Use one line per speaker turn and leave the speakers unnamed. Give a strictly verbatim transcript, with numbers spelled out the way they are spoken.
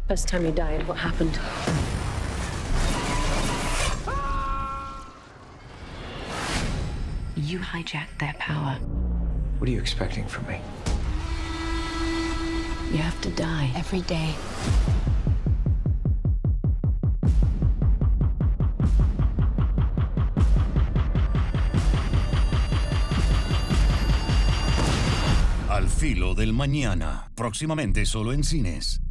First time you died, what happened?
You hijacked their power.
What are you expecting from me?
You have to die every day.
Al filo del mañana, próximamente solo en cines.